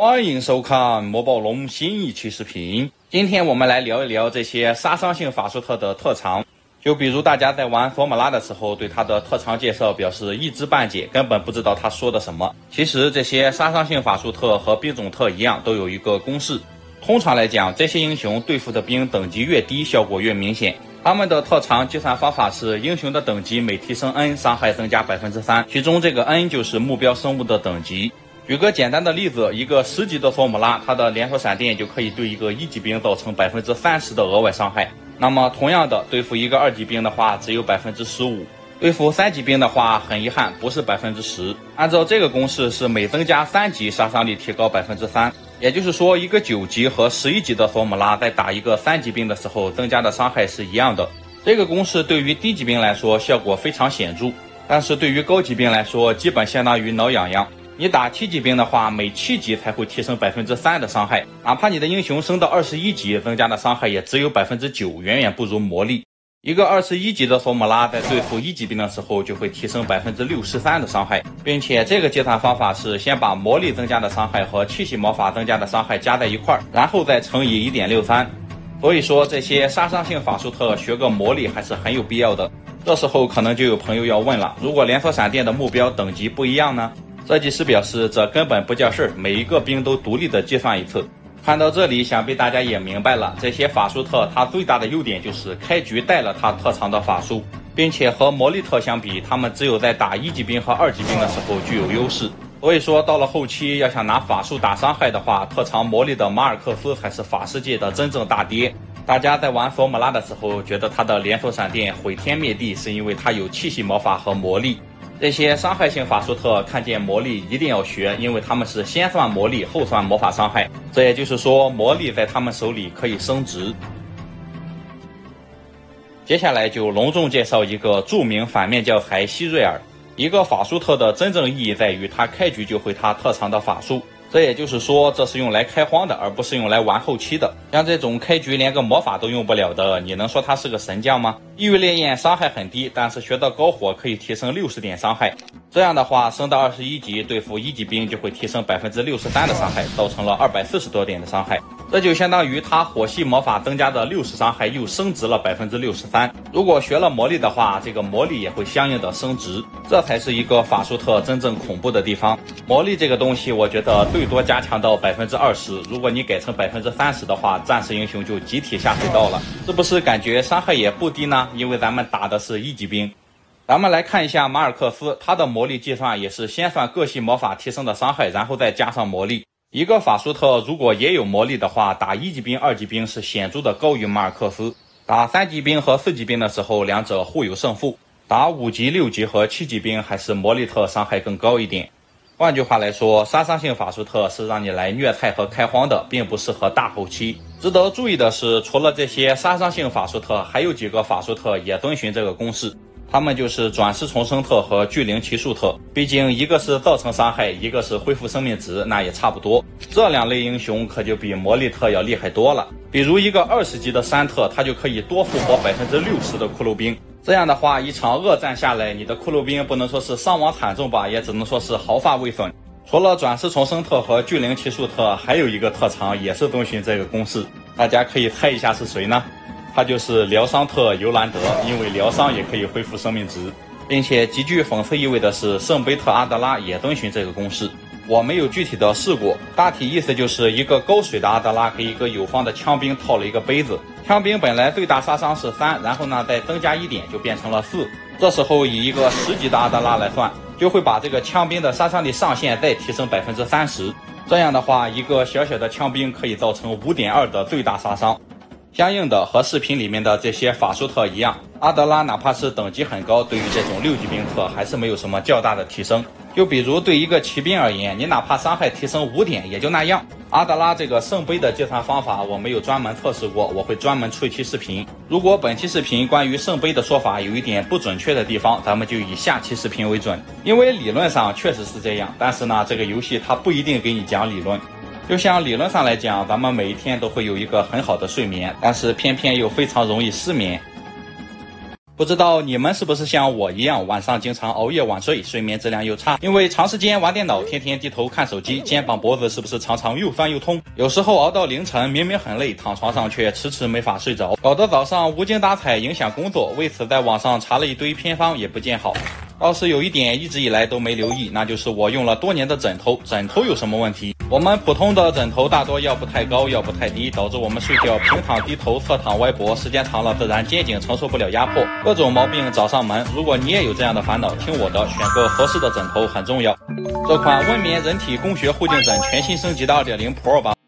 欢迎收看魔宝龙新一期视频。今天我们来聊一聊这些杀伤性法术特的特长。就比如大家在玩索姆拉的时候，对它的特长介绍表示一知半解，根本不知道他说的什么。其实这些杀伤性法术特和兵种特一样，都有一个公式。通常来讲，这些英雄对付的兵等级越低，效果越明显。他们的特长计算方法是英雄的等级每提升 N， 伤害增加 3%， 其中这个 N 就是目标生物的等级。举个简单的例子，一个10级的索姆拉，它的连锁闪电就可以对一个1级兵造成 30% 的额外伤害。那么同样的，对付一个2级兵的话只有 15%， 对付3级兵的话很遗憾不是 10%。 按照这个公式是每增加3级杀伤力提高 3%， 也就是说一个9级和11级的索姆拉在打一个3级兵的时候增加的伤害是一样的。这个公式对于低级兵来说效果非常显著，但是对于高级兵来说基本相当于挠痒痒。你打7级兵的话，每7级才会提升 3% 的伤害，哪怕你的英雄升到21级，增加的伤害也只有 9%， 远远不如魔力。一个21级的索姆拉在对付1级兵的时候就会提升 63% 的伤害，并且这个计算方法是先把魔力增加的伤害和气系魔法增加的伤害加在一块，然后再乘以 1.63。 所以说这些杀伤性法术特学个魔力还是很有必要的。这时候可能就有朋友要问了，如果连锁闪电的目标等级不一样呢？设计师表示这根本不叫事儿，每一个兵都独立的计算一次。看到这里想必大家也明白了，这些法术特它最大的优点就是开局带了它特长的法术，并且和魔力特相比，他们只有在打1级兵和2级兵的时候具有优势。所以说到了后期要想拿法术打伤害的话，特长魔力的马尔克斯才是法师界的真正大爹。大家在玩索姆拉的时候觉得他的连锁闪电毁天灭地，是因为他有气系魔法和魔力。这些伤害性法术特看见魔力一定要学，因为他们是先算魔力后算魔法伤害，这也就是说魔力在他们手里可以升值。接下来就隆重介绍一个著名反面教材希瑞尔。一个法术特的真正意义在于他开局就会他特长的法术，这也就是说这是用来开荒的，而不是用来玩后期的。像这种开局连个魔法都用不了的，你能说他是个神将吗？地狱烈焰伤害很低，但是学到高火可以提升60点伤害，这样的话升到21级对付1级兵就会提升 63% 的伤害，造成了240多点的伤害。这就相当于他火系魔法增加的60伤害又升值了 63%。 如果学了魔力的话，这个魔力也会相应的升值，这才是一个法术特真正恐怖的地方。魔力这个东西我觉得最多加强到 20%， 如果你改成 30% 的话，战士英雄就集体下水道了，是不是感觉伤害也不低呢？因为咱们打的是1级兵。咱们来看一下马尔克斯，他的魔力计算也是先算各系魔法提升的伤害，然后再加上魔力。一个法术特如果也有魔力的话，打1级兵2级兵是显著的高于马尔克斯，打3级兵和4级兵的时候两者互有胜负，打5级6级和7级兵还是魔力特伤害更高一点。换句话来说，杀伤性法术特是让你来虐菜和开荒的，并不适合大后期。值得注意的是，除了这些杀伤性法术特，还有几个法术特也遵循这个公式，他们就是转世重生特和巨灵骑术特。毕竟一个是造成伤害，一个是恢复生命值，那也差不多。这2类英雄可就比魔力特要厉害多了。比如一个20级的3特，他就可以多复活 60% 的骷髅兵。这样的话，一场恶战下来，你的骷髅兵不能说是伤亡惨重吧，也只能说是毫发未损。除了转世重生特和巨灵骑术特，还有一个特长也是遵循这个公式，大家可以猜一下是谁呢？他就是疗伤特尤兰德，因为疗伤也可以恢复生命值。并且极具讽刺意味的是，圣杯特阿德拉也遵循这个公式。我没有具体的试过，大体意思就是一个高水的阿德拉给一个友方的枪兵套了一个杯子，枪兵本来最大杀伤是3，然后呢再增加1点就变成了4。这时候以一个10级的阿德拉来算，就会把这个枪兵的杀伤力上限再提升 30%。这样的话，一个小小的枪兵可以造成 5.2 的最大杀伤。相应的，和视频里面的这些法术特一样，阿德拉哪怕是等级很高，对于这种6级兵特还是没有什么较大的提升。就比如对一个骑兵而言，你哪怕伤害提升5点也就那样。阿德拉这个圣杯的计算方法我没有专门测试过，我会专门出一期视频。如果本期视频关于圣杯的说法有一点不准确的地方，咱们就以下期视频为准。因为理论上确实是这样，但是呢，这个游戏它不一定给你讲理论。就像理论上来讲，咱们每一天都会有一个很好的睡眠，但是偏偏又非常容易失眠。 不知道你们是不是像我一样，晚上经常熬夜晚睡，睡眠质量又差？因为长时间玩电脑，天天低头看手机，肩膀脖子是不是常常又酸又痛？有时候熬到凌晨，明明很累，躺床上却迟迟没法睡着，搞得早上无精打采，影响工作。为此在网上查了一堆偏方，也不见好。倒是有一点一直以来都没留意，那就是我用了多年的枕头。枕头有什么问题？我们普通的枕头大多要不太高，要不太低，导致我们睡觉平躺、低头、侧躺、歪脖，时间长了自然肩颈承受不了压迫，各种毛病找上门。如果你也有这样的烦恼，听我的，选个合适的枕头很重要。这款温眠人体工学护颈枕全新升级的 2.0 Pro 版。